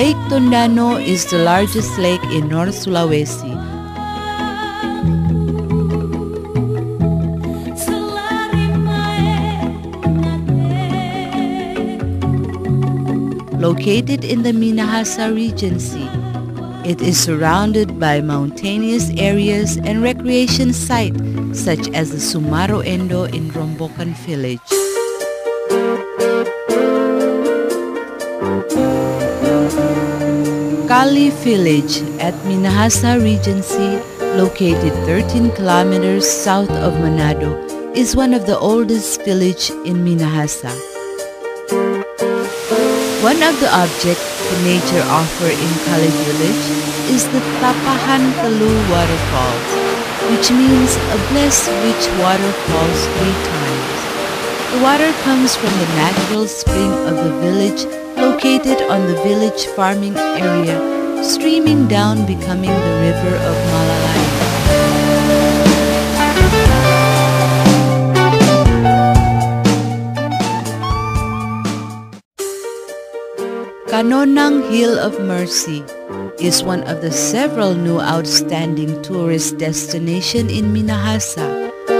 Lake Tondano is the largest lake in North Sulawesi. Located in the Minahasa Regency, it is surrounded by mountainous areas and recreation sites such as the Sumaro Endo in Rombokan village. Kali village at Minahasa Regency, located 13 kilometers south of Manado, is one of the oldest villages in Minahasa. One of the objects the nature offer in Kali village is the Tapahan Telu waterfalls, which means a blessed which water falls 3 times. The water comes from the natural spring of the village located on the village farming area, streaming down becoming the river of Malalai. Kanonang Hill of Mercy is one of the several new outstanding tourist destinations in Minahasa.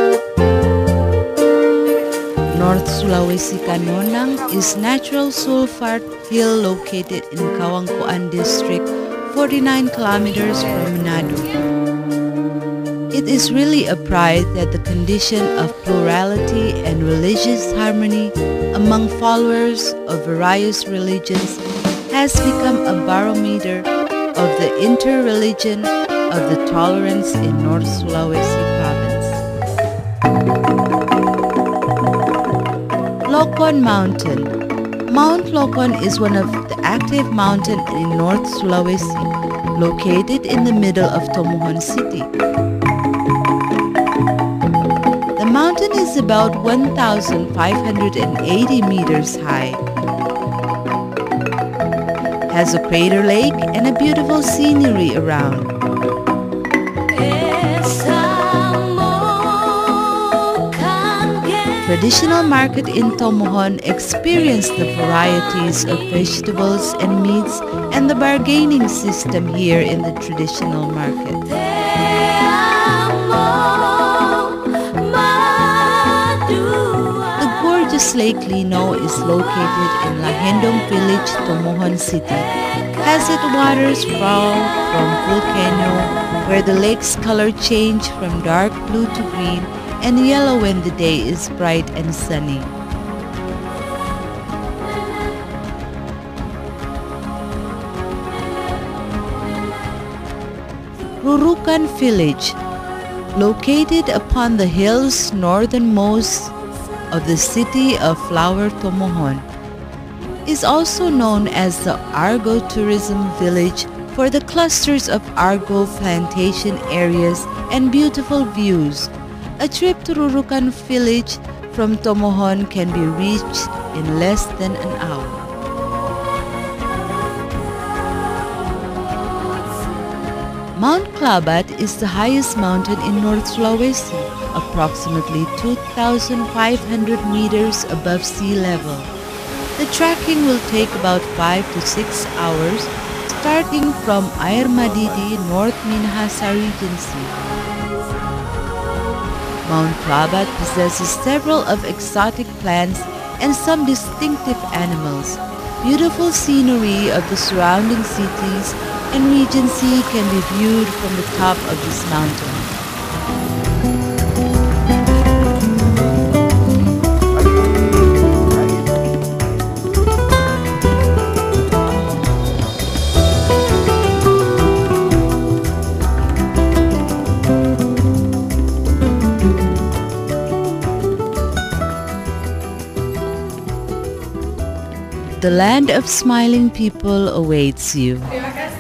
North Sulawesi Kanonang is natural sulfate hill located in Kawangkoan district, 49 kilometers from Manado. It is really a pride that the condition of plurality and religious harmony among followers of various religions has become a barometer of the interreligion of the tolerance in North Sulawesi province. Lokon Mountain. Mount Lokon is one of the active mountains in North Sulawesi, located in the middle of Tomohon City. The mountain is about 1,580 meters high, has a crater lake and a beautiful scenery around. Traditional market in Tomohon experienced the varieties of vegetables and meats and the bargaining system here in the traditional market. The gorgeous Lake Lino is located in Lahendong Village, Tomohon City. Has its waters fall from volcano, where the lake's color change from dark blue to green and yellow when the day is bright and sunny. Rurukan Village, located upon the hills northernmost of the city of Flower Tomohon, is also known as the Argo Tourism Village for the clusters of Argo plantation areas and beautiful views. A trip to Rurukan Village from Tomohon can be reached in less than an hour. Mount Klabat is the highest mountain in North Sulawesi, approximately 2,500 meters above sea level. The trekking will take about 5 to 6 hours, starting from Air Madidi, North Minahasa Regency. Mount Klabat possesses several of exotic plants and some distinctive animals. Beautiful scenery of the surrounding cities and regency can be viewed from the top of this mountain. The land of smiling people awaits you.